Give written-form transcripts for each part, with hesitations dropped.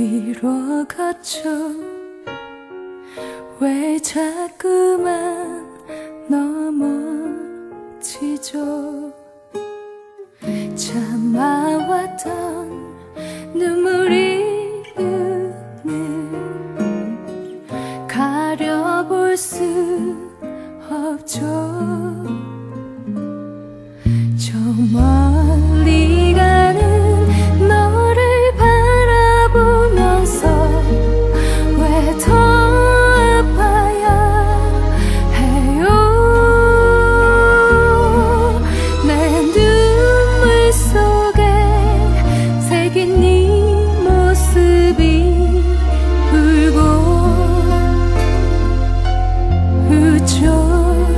뒤로 걷죠. 왜 자꾸만 넘어지죠. 참아왔던 눈물이 눈을 가려볼 수 없죠. 저 멀리 가는 너를 바라보면서 왜 더 아파야 해요. 내 눈물 속에 새긴 네 모습이 울고 웃죠.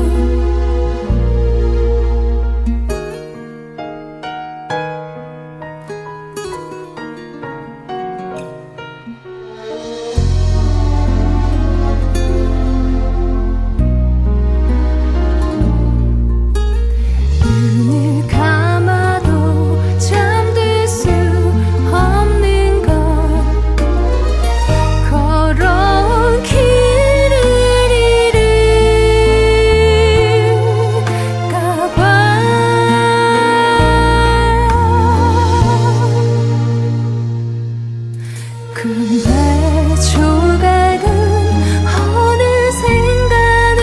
눈을 감아도 잠들 수 없는 건 걸어온 길을 잃을까 봐. 근데 조각은 어느샌가는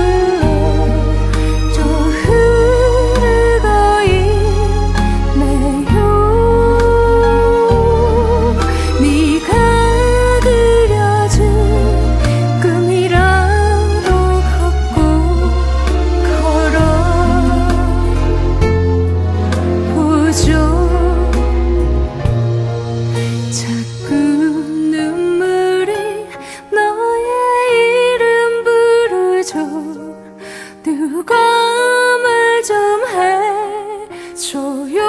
불러 흐르고 있네요. 네가 그려준 꿈이라도 걷고 걸어보죠. 자꾸 눈물이 너의 이름 부르죠. 누가 말 좀 해줘요.